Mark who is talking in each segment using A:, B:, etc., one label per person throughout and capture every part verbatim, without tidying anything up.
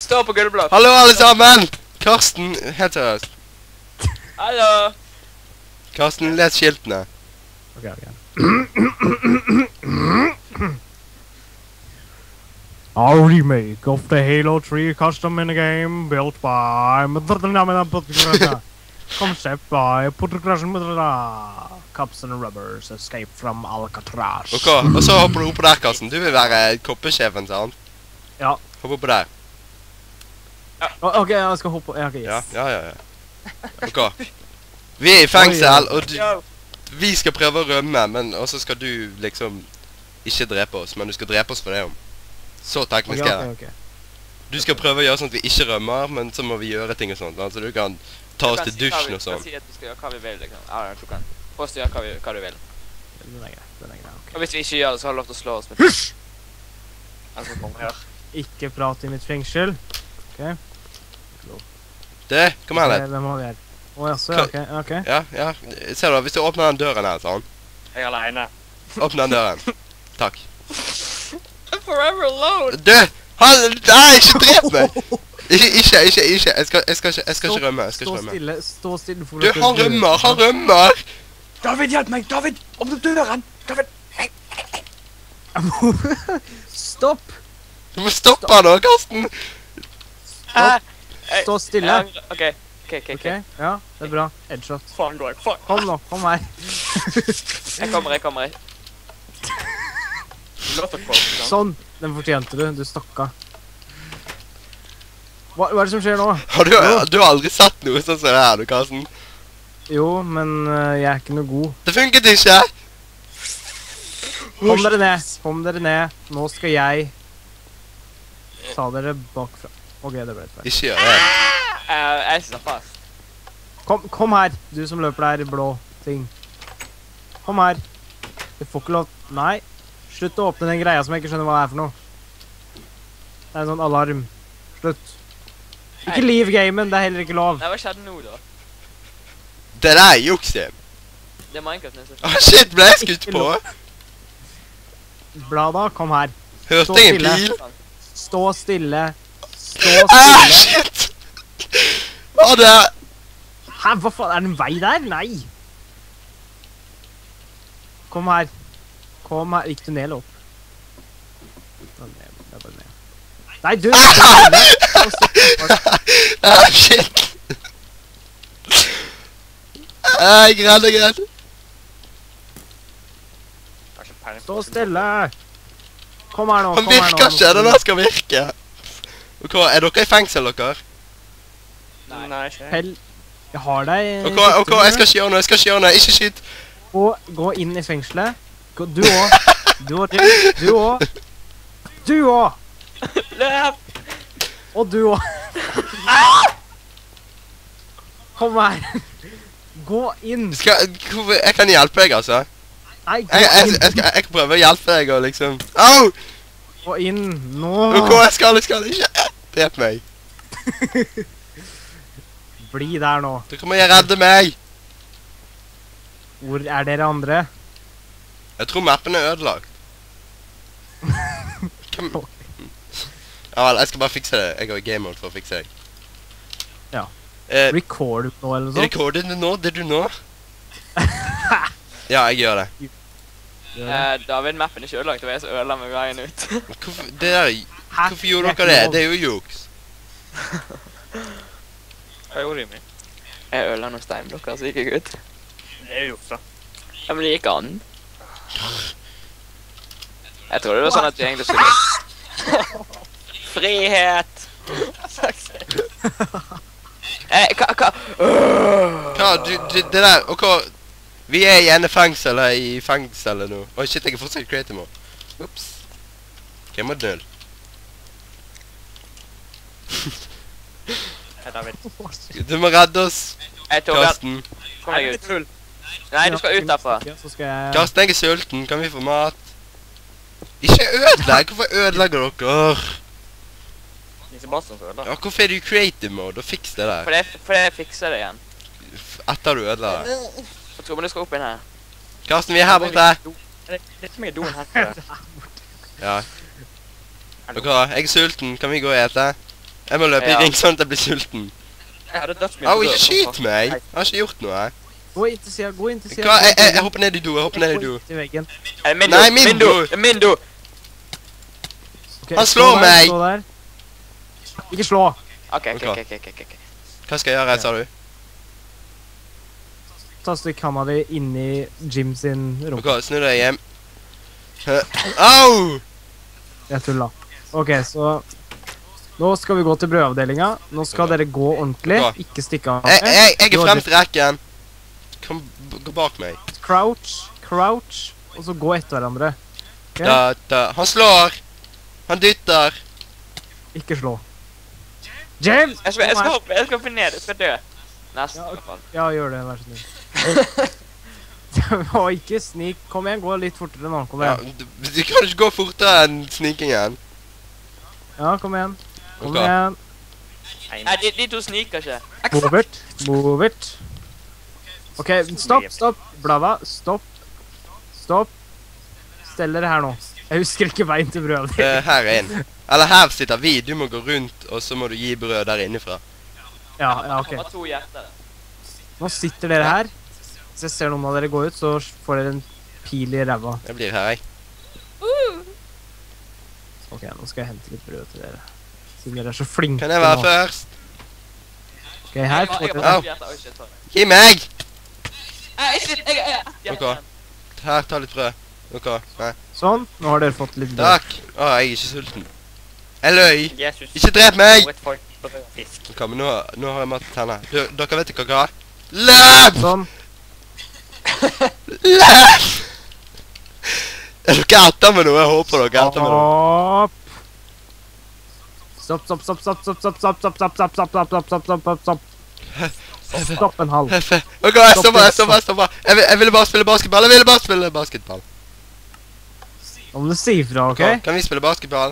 A: Stå på gulvblokk.
B: Hallo alle sammen! Karsten, helt seriøst.
A: Hallo.
B: Karsten, les skiltene.
C: Ok, ok. A remake of the Halo three custom minigame built by concept by Cups and Rubbers Escape from Alcatraz.
B: Ok, og så hopper du opp på der, Karsten. Du vil være koppesjefen, sant?
C: Ja.
B: Hopp opp på der.
C: O- Ok, jeg skal hoppe. Ja, ok, yes.
B: Ja, ja, ja. ja. Ok. Vi er i fengsel, og du,
A: Yo.
B: vi skal prøve å rømme, men også skal du liksom ikke drepe oss, men du skal drepe oss for det om. Så
C: Ok,
B: teknisk er det.
C: ok, ok.
B: Du skal prøve å gjøre sånn at vi ikke rømmer, men så må vi gjøre ting og sånt. Så du kan ta oss til dusjen og
A: Du
B: sånn.
A: kan si at du skal gjøre hva vi vil, liksom. Ja, du kan. Påstå gjøre hva, vi, hva du vil.
C: Den er grei, den er grei, ok.
A: Og hvis vi ikke gjør det, så har du lov til å slå oss med Hysj! Altså, kom her.
C: Ikke prat i mitt fengsel. Ok.
B: Det, kom her litt.
C: Eh, Hvem har vi her? Å, jaså,
B: Hva-
C: ok, ok.
B: Ja, ja. Ser du, hvis du åpner den døren her, sånn.
A: Jeg er alene.
B: Åpne den døren. Takk.
A: I'm forever alone!
B: Du! Han, nei, ikke drep meg! Ikke, ikke, ikke, ikke. Jeg skal, jeg skal ikke, jeg skal ikke rømme, jeg skal
C: Stå
B: ikke rømme.
C: stille, stå stille. for
B: Du,
C: dere
B: han
C: dør.
B: rømmer, han rømmer!
A: David, hjelp meg! David! Åpne døren! David!
C: Stopp!
B: Du må stoppe han nå, Karsten!
A: Ah, jeg-
C: Stå stille.
A: jeg angrer. Ok, ok, ok.
C: Ok, ja, det er bra. Headshot.
A: Faen går jeg. Faen.
C: Kom nå, kom her.
A: Jeg kommer, jeg kommer. Jeg. Låt dere på. Sånn.
C: Sånn, den fortjente du. Du stakka. Hva, hva er det som skjer nå?
B: Har du, du har aldri sett noe sånn som det her, du, Karsten?
C: Jo, men eh, jeg er ikke noe god.
B: Det funket ikke!
C: Kom dere ned, kom dere ned. Nå skal jeg ta dere bakfra. Ok, det ble et feil.
B: Ikke gjør det.
A: Eh, jeg sitter fast.
C: Kom, kom her, du som løper der i blå ting. Kom her. Du får ikke lov... Nei. Slutt å åpne den greia som jeg ikke skjønner hva det er for noe. Det er en sånn alarm. Slutt. Ikke leave gamen, det er heller ikke lov.
A: Nei, hva skjedde nå da?
B: Det der er juks, Jim.
A: Det er Minecraft nesten.
B: Åh, shit, ble jeg skutt på?
C: Bla da, kom her.
B: Hørte
C: Stå
B: jeg en
C: stille.
B: pil?
C: Stå stille. Stå
B: Ah,
C: stille.
B: shit! Hva er det?
C: Hæ, hva faen, er det en vei der? Nei. Kom her. Kom her, gikk du ned eller opp? Ja, ned, det er bare ned. Nei, du! Stå stille. Stå stille.
B: Ah, shit! Ah, jeg er redd, jeg er redd.
C: Stå stille. Kom her nå,
B: Han
C: kom her nå.
B: virker ikke, den der skal virke. Ok, er dere i fengsel, dere?
A: Nei, nei, ikke.
C: Pell, jeg har deg.
B: Ok, ok, jeg skal ikke gjøre noe, jeg skal ikke gjøre noe, ikke skyt.
C: Gå, gå inn i fengselet. Gå, du også. Du også, Jim. Du også. Du også.
A: Løp!
C: Og du også. Kom her. Gå inn.
B: Skal, hvorfor, jeg kan hjelpe deg, altså.
C: Nei, gå
B: Jeg, jeg, jeg,
C: inn.
B: skal, jeg kan prøve å hjelpe deg og liksom... Au!
C: Gå inn. Nå.
B: Ok, jeg skal, jeg skal ikke drep meg.
C: Bli der nå.
B: Du kommer å redde meg.
C: Hvor er dere andre?
B: Jeg tror mappen er ødelagt. Kom. Ja vel, jeg skal bare fikse det. Jeg går i game mode for å fikse deg.
C: Ja.
B: Eh,
C: Record nå eller noe sånt?
B: rekordet du nå? Det du nå? Ja, jeg gjør det.
C: Gjør det.
A: Eh, David, mappen er ikke ødelagt, og jeg så ødela meg veien ut.
B: Hvorfor, det der,
C: Hæ?
B: hvorfor gjorde
C: Det er
B: dere det?
C: ikke lov.
B: Det er jo juks.
D: Hva gjorde de med?
A: Jeg ødela noen steinblokker, så gikk jeg ut.
D: Det er jo da.
A: Ja, men det gikk an. Jeg trodde det var sånn at vi egentlig skulle... Frihet! Eh, hva, hva?
B: Ja, du, du, det der, ok, vi er i ene fengsel her i fengselet nå. Oi, shit, jeg er fortsatt creative mode. Ups. Ok, jeg må null.
D: Hei, David.
B: Du må redde oss,
A: Jeg tok den.
B: Karsten.
A: Kom deg ut. Nei, du skal ut derfra.
C: Ja, så skal jeg...
B: Karsten, jeg er sulten. Kan vi få mat? Ikke ødelegg. Hvorfor ødelegger dere?
D: Det er Sebastian som ødela.
B: Ja, hvorfor er du i creative mode? Og fiks det der.
A: For det, for det fikser det igjen.
B: F- Etter du ødela det.
A: Jeg tror du skal opp inn her.
B: Karsten, vi er her borte.
D: Det er ikke mye doen her.
B: Ja. Ok, jeg er sulten. Kan vi gå og ete? Jeg må løpe
A: Ja.
B: i ring sånn at jeg blir sulten.
D: Jeg hadde dødsmye
B: Au,
D: brød
B: ikke
D: som
B: skyt
D: fast.
B: meg!
D: Nei.
B: Jeg har ikke gjort noe.
C: Gå inn til sida, gå inn til sida.
B: Hva? Jeg, jeg, jeg hopper ned i do, jeg hopper ned i do.
C: Til veggen.
D: Eh, Min do!
B: Nei, min
D: Min do!
B: do.
D: Det er Min do!
C: Ok,
B: Han
C: stå
B: slår
C: der,
B: meg.
C: Stå der. Ikke slå.
A: OK, OK,
B: Ok.
A: OK. ok, ok, ok.
B: Hva skal jeg gjøre, sa du?
C: Ta stikk handa di inni Jim sin rumpe.
B: Ok, snu deg hjem. Hø- Au!
C: Jeg tulla. OK, så nå skal vi gå til brødavdelinga. Nå skal
B: Ok.
C: dere gå ordentlig.
B: Ok.
C: Ikke stikke av.
B: Jeg, jeg, jeg
C: Du
B: er
C: har
B: fremst i rekken. Kom, b- gå bak meg.
C: Crouch, crouch, og så gå etter hverandre. Ok?
B: Da, da. Han slår! Han dytter!
C: Ikke slå. James!
D: Jeg skal, jeg
C: kom
D: skal
C: her.
D: hoppe, jeg skal hoppe ned, jeg skal dø.
A: Nesten,
C: Ja,
A: i hvert fall.
C: Ja, gjør det, vær så snill. Å, ikke snik. Kom igjen, gå litt fortere nå. Kom
B: Ja,
C: igjen.
B: du, du kan ikke gå fortere enn snikingen.
C: Ja, kom igjen. Kom
B: Ok.
C: igjen.
A: Nei, de, de to sniker ikke.
C: Move it. Move it. OK, stopp, stopp. Blava, stopp. Stopp. Stell dere her nå. Jeg husker ikke veien til brødet.
B: Eh, her er inn. Eller her sitter vi. Du må gå rundt, og så må du gi brød der innifra.
C: Ja, ja, OK.
A: Det kommer to hjerter.
C: Nå sitter dere her. Hvis jeg ser noen av dere gå ut, så får dere en pil i ræva.
B: Jeg blir her, jeg.
C: OK, nå skal jeg hente litt brød til dere. Siden dere er så flinke
B: Kan jeg være
C: nå.
B: først?
C: OK, her
A: Jeg
C: får
A: har
C: dere
A: bare
B: Au.
A: to hjerter. Oi, shit, sorry.
B: Gi meg!
A: Nei, ikke jeg jeg- jeg- jeg-
B: Ok. Her, ta litt brød. Ok, nei.
C: Sånn. Nå har dere fått litt brød.
B: Takk. Å, jeg er ikke sulten. Jeg løy.
D: Jesus.
B: Ikke drep meg!
D: For et folk brød og fisk.
B: Ok, men nå, nå har jeg mat til tenne. Du, dere vet ikke hva? Løp!
C: Sånn.
B: Løp! Er dere etter med noe? Jeg håper dere er etter med noe.
C: Stopp. Stopp, stopp, stopp, stopp, stopp, stopp, stopp, stopp, stopp, stopp, stopp, stopp, stopp, stopp, stopp, stopp. Stopp en halv.
B: Ok, jeg stopper, jeg stopper, jeg stopper. Jeg, vil- jeg ville bare spille basketball. Jeg ville bare spille basketball.
C: Nå må du si ifra, OK?
B: Kan vi spille basketball?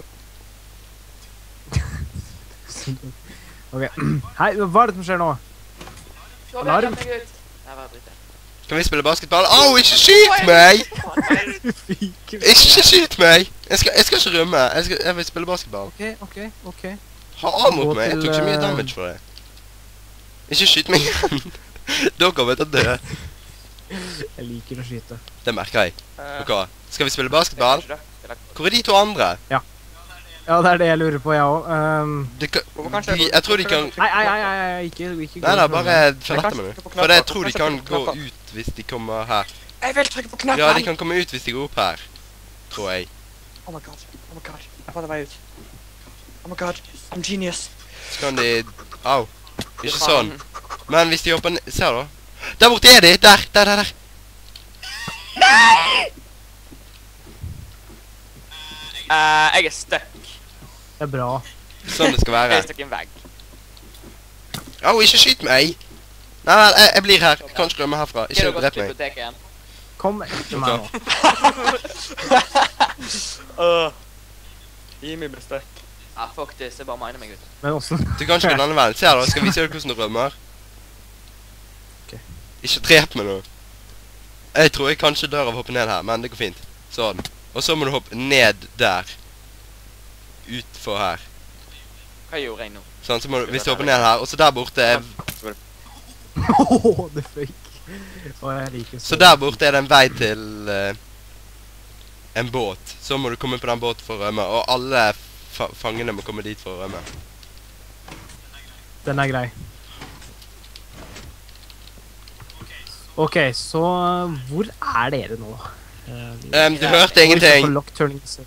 C: OK. Hei, hva er det som skjer nå?
A: Så
C: Alarm.
A: vet jeg meg ut. Nei, bare drit i det.
B: Kan vi spille basketball? Au, ikke skyt meg! Ikke skyt meg! Jeg skal, jeg skal ikke rømme. Jeg, skal, jeg vil spille basketball.
C: OK, OK, OK.
B: Ha av mot
C: Gå
B: meg. Jeg tok ikke mye
C: til, eh,
B: damage for det. Ikke skyt meg igjen. Dere kommer til å dø.
C: Jeg liker å skyte.
B: Det merker jeg.
D: Eh,
B: Ok, skal vi spille basketball?
A: Det er ikke det.
B: Hvor er de to andre?
C: Ja, det er det jeg lurer på, jeg òg. Um,
B: De kan,
D: Hvorfor kanskje-
B: de, jeg tror de kan...
C: nei, nei, nei, nei, nei, ikke, ikke
B: Nei, nei, bare følg
D: Men
B: etter
D: kanskje
B: meg nå.
D: trykke på
B: For jeg
D: knapper,
B: tror de
D: kanskje
B: kan
D: trykke på
B: gå
D: knapper.
B: ut hvis de kommer her.
D: Jeg vil trykke på knappen!
B: Ja, de kan komme ut hvis de går opp her. Tror jeg.
D: Oh my god, oh my god. Jeg fant en vei ut. Oh my god, I'm genius.
B: Så kan de... Au. Ikke sånn. Men hvis de hopper ned... Ser du? Der borte er de! Der! Der, der, der!
A: Eh, jeg er stuck.
C: Det er bra.
B: Sånn det skal
A: Jeg
B: være.
A: er stuck i en vegg.
B: Au, ikke skyt meg! Nei, nei, jeg, jeg blir her. Jeg kan ikke rømme herfra.
A: Skal
B: Ikke
A: du gå
B: drep
A: til
B: meg.
A: biblioteket igjen?
C: Kom etter meg nå.
D: Åh. Gi meg beste.
A: Ja, fuck this. Jeg bare miner meg ut.
C: Men åssen
B: Du kan ikke gå denne veien. Ser du? Skal jeg vise deg hvordan du rømmer?
C: Ok.
B: Ikke drep meg nå. Jeg tror jeg kanskje dør av å hoppe ned her, men det går fint. Sånn. Og så må du hoppe ned der. Utfor her.
A: Hva gjorde jeg nå?
B: Sånn, så må du, hvis du hopper ned her, og så der borte er...
C: Åh, det føyk. Å, jeg liker
B: Så der borte er det en vei til eh, en båt. Så må du komme på den båten for å rømme, og alle fa fangene må komme dit for å rømme.
C: Den er grei. OK, så hvor er dere nå? Eh, vi-
B: Ehm, du
A: Ja,
B: hørte
C: Oi, så
B: ingenting.
C: for lock turning is-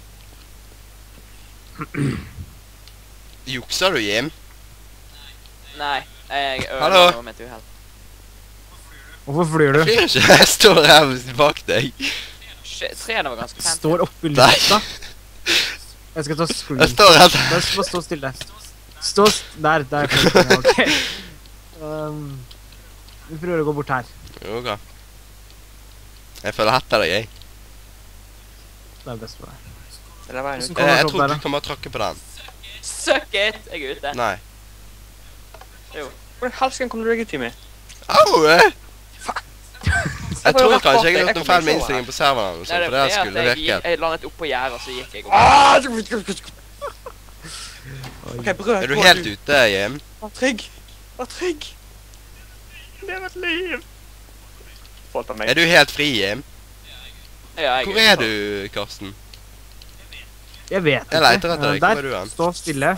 B: Jukser du, Jim?
A: Nei, jeg
B: Hallo?
A: ødelegger noe med et uheld.
C: Hvorfor flyr du?
B: Jeg flyr ikke. Jeg står her bak deg.
A: Shit, trærne var ganske fancy.
C: Står oppi
B: Nei.
C: lufta. Jeg skal ta
B: Jeg
C: screen.
B: står rett
C: Bare
B: her.
C: bare stå stille. Stå s der, der. Ja, OK. Um, vi prøver å gå bort her.
B: Jo, ok. Jeg føler etter deg, jeg.
C: Det er best for deg.
D: Det er veien
C: Hvordan
D: ut.
C: kommer
B: Eh,
C: du
B: jeg
C: opp
B: tror
C: der,
B: du
C: da?
B: kan bare tråkke på den.
A: Suck it! Jeg er ute.
B: Nei.
A: Jo.
D: Hvordan helsken kom du deg ut i meg?
B: Au! eh! Jeg
D: var jo
B: tror
D: rett
B: kanskje
D: bak
B: jeg
D: deg.
B: har gjort
D: Jeg
B: noe
D: kom
B: feil med
D: ikke over
B: innstillingen på serveren, eller
A: Nei,
B: sånn,
A: det
B: for det
A: er
B: skulle
A: fordi at jeg,
B: virket.
A: jeg landet opp på gjerdet, og så gikk jeg opp.
D: Ah! Ok, brød.
B: Er du
D: gå,
B: helt ute, Jim?
D: Vær trygg. Vær trygg. Lev et liv. Folk av meg.
B: Er du helt fri, Jim?
A: Ja, jeg
B: Hvor er du, Karsten?
C: Jeg vet ikke.
B: Jeg leter etter deg. Hvor er du
C: Der,
B: hen?
C: stå stille.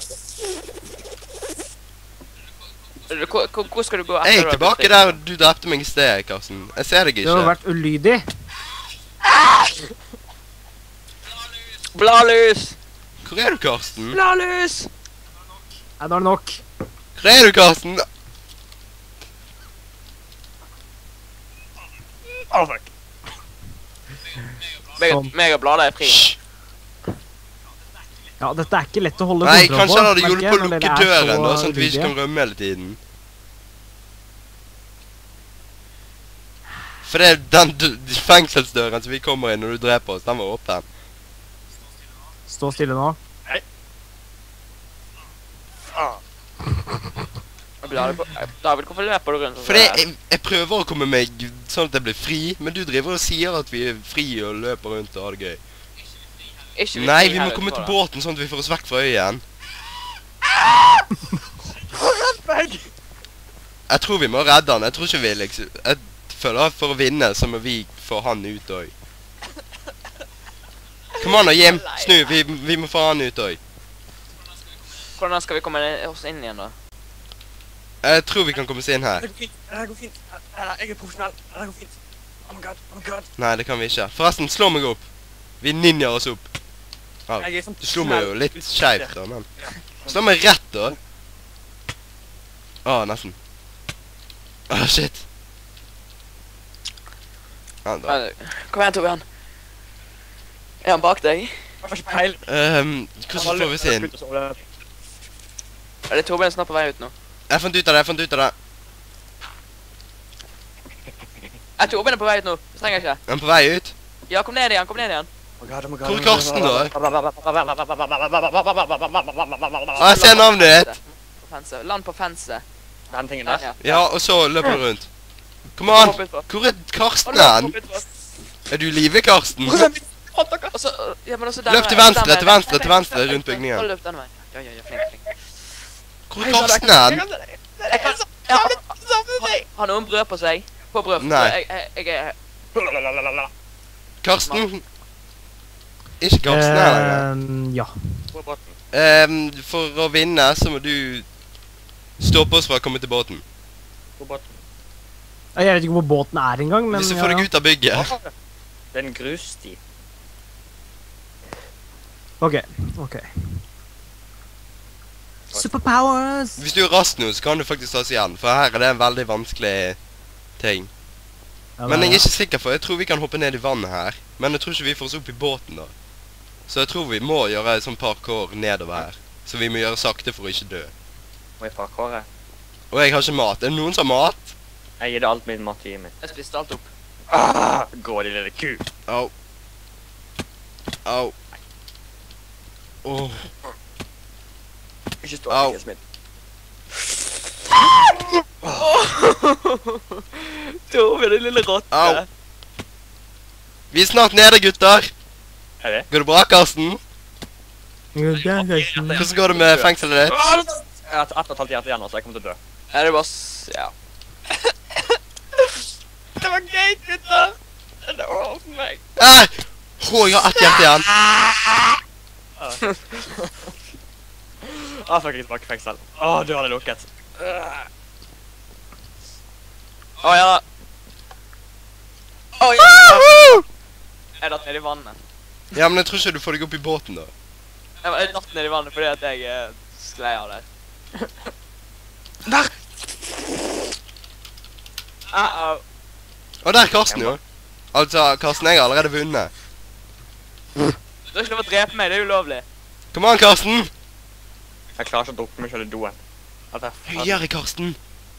A: Hvor, hvor, hvor skal du gå etter?
B: Jeg
A: du
B: er
A: har
B: tilbake
A: blitt
B: der du drepte meg i sted, Karsten. Jeg ser deg
C: Du har
B: ikke.
C: vært ulydig.
A: fri? Bladlus!
B: Hvor er du, Karsten?
A: Bladlus!
C: Nei, nå er det nok.
B: Hvor er du, Karsten?
D: Å, fuck.
A: Meg,
C: Sånn.
A: meg og bladet er fri.
B: Hysj!
C: Ja, dette er ikke lett å holde
B: Nei,
C: kontroll på.
B: kanskje han hadde
C: merker
B: hjulpet
C: jeg,
B: på å
C: når
B: lukke
C: dere er
B: døren,
C: så
B: da, sånn at vi ikke
C: ulydige.
B: kan rømme hele tiden. For det er den d- fengselsdøren som vi kommer inn når du dreper oss, den var åpen.
C: Stå stille nå.
D: Faen.
A: Bladet på, eh, David, hvorfor løper du rundt? sånn
B: For det,
A: der?
B: jeg, jeg prøver å komme meg sånn at jeg blir fri, men du driver og sier at vi er fri og løper rundt og har det gøy.
A: Ikke vi
B: Nei,
A: fri
B: vi må
A: heller,
B: komme
A: tror
B: til
A: jeg.
B: båten sånn at vi får oss vekk fra øyen.
D: Redd meg.
B: Jeg tror vi må redde han, jeg tror ikke vi liksom... Jeg føler at for å vinne så må vi få han ut også. Kom an da, Jim, snu, vi, vi må få han ut også.
A: Hvordan skal vi komme oss inn igjen da?
B: Jeg tror vi kan komme oss inn her.
D: Det går fint. Det går fint. Jeg er profesjonell. Det går fint. Oh my god. Oh my god.
B: Nei, det kan vi ikke. Forresten, slå meg opp. Vi ninjaer oss opp. Ja,
D: Jeg er sånn
B: du slo meg jo litt skjevt da, men... Slå meg rett da. Åh, nesten. Åh, shit. Ja, da.
A: Eh, Kom igjen, Torbjørn. Er han bak deg?
D: Jeg får ikke peil.
B: Ehm, hvordan får vi oss inn?
A: Er det Torbjørn snart på vei ut nå?
B: Jeg fant ut av det, jeg fant ut av det.
A: Er Torbjørn på vei ut nå? Det trenger jeg ikke.
B: Er han på vei ut?
A: Ja, kom ned igjen, kom ned igjen.
D: Oh my god, oh my god,
B: Hvor
D: oh
B: er
D: my god.
B: Karsten da? Å, jeg ser navnet ditt.
A: På fenset. Land på fenset.
D: Den tingen
A: Ja,
D: der.
A: ja.
B: Ja, og så løper du rundt. Kom an!
A: Hopp utpå.
B: Hvor er Karsten
A: Å,
B: hen?
A: hopp utpå.
B: Er du i live, Karsten?
A: Og så, ja, men også den
B: Løp til
A: veien,
B: venstre,
A: den
B: til
A: veien.
B: venstre, til venstre, rundt bygningen.
A: Og løp den veien. Ja, ja, ja, flink, flink.
B: Hvor er Karsten hen?
A: Jeg kan, ja, han- har noen brød på seg? På brød.
B: Nei.
A: Jeg, jeg, jeg er...
B: Karsten? Ikke Karsten her lenger.
C: Ehm, ja.
B: Ehm, for å vinne så må du stoppe oss fra å komme til båten.
C: Jeg vet ikke hvor båten er engang, men
B: Hvis du
C: ja,
B: får deg
C: ja.
B: ut av bygget.
D: Det er en grussti.
C: Ok, ok. Superpowers!
B: Hvis du er rask nå, så kan du faktisk ta oss igjen. For her er det en veldig vanskelig ting.
C: Ja,
B: Men
C: det
B: jeg er
C: er-
B: ikke sikker, for jeg tror vi kan hoppe ned i vannet her. Men jeg tror ikke vi får oss opp i båten da. Så jeg tror vi må gjøre et sånn parkour nedover her. Så vi må gjøre sakte for å ikke dø.
D: Må jeg parkåre?
B: Og jeg har ikke mat. Er det noen som har mat?
D: Jeg gir det alt min mat til Jimmy.
A: Jeg spiste alt opp.
D: Ah, gå, din lille ku.
B: Au. Au. Åh.
D: Ikke stå
B: Au.
D: her, Smith.
A: Torbjørn, din lille rotte.
B: Au. Vi er snart nede, gutter.
D: Er det?
B: Går det bra, Karsten?
C: Hvordan
B: Hvordan går det med fengselet ditt?
D: Jeg har ett og et halvt hjerte igjen nå, så jeg kommer til å dø.
A: Er det bare s... ja. Det var gøy, gutter! Det var for meg.
B: Ah! Åh, jeg har ett hjerte igjen.
D: Ah, fuck, jeg er tilbake i fengsel. Åh, du hadde lukket.
A: Å ja. Å ja. Jeg datt ned i vannet.
B: Ja, men jeg tror ikke du får deg opp i båten da.
A: Jeg var- jeg datt ned i vannet fordi at jeg eh, sklei av der.
B: Der!
A: Uh-oh.
B: Og der er Karsten jo. Altså, Karsten, jeg har allerede vunnet.
A: Du har ikke lov å drepe meg, det er ulovlig.
B: Kom an, Karsten!
D: Jeg klarer ikke å dukke meg selv i doen. At jeg-
B: Høyere, Karsten!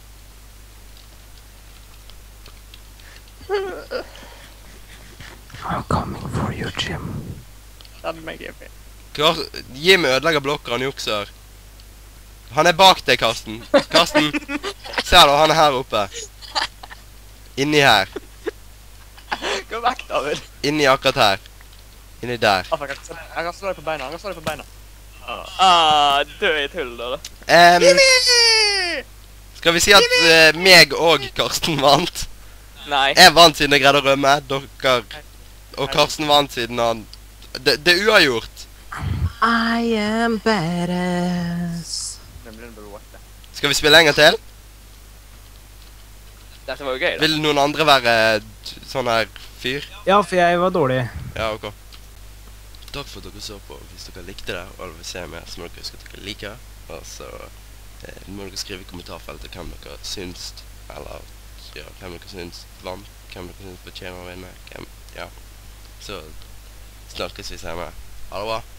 C: I'm coming for you, Jim.
D: Redd meg, Jimmy.
B: Kar Jimmy ødelegger blokker, han jukser. Han er bak deg, Karsten. Karsten! Ser du, han er her oppe. Inni her.
A: Gå vekk, David.
B: Inni akkurat her. Inni der.
D: Ah, fuck, jeg kan slå- jeg kan slå deg på beina, jeg kan slå deg på beina.
A: Ah, død i tull da.
B: Em, skal vi si at eh, meg og Karsten vant?
A: Nei.
B: Jeg vant siden jeg greide å rømme. Dere... Og Karsten vant siden han... Det, det er uavgjort.
C: I am badass.
B: Skal vi spille en gang til?
A: Dette var jo gøy da.
B: Vil noen andre være sånn her fyr?
C: Ja, for jeg var dårlig.
B: Ja, ok. Takk for at dere så på. Hvis dere likte det, og vil se mer, så må dere huske at dere liker. Og så eh, må dere skrive i kommentarfeltet hvem dere syns, eller ja, hvem dere syns vant, hvem dere syns fortjener å vinne, hvem, ja. Så snakkes vi senere. Ha det bra.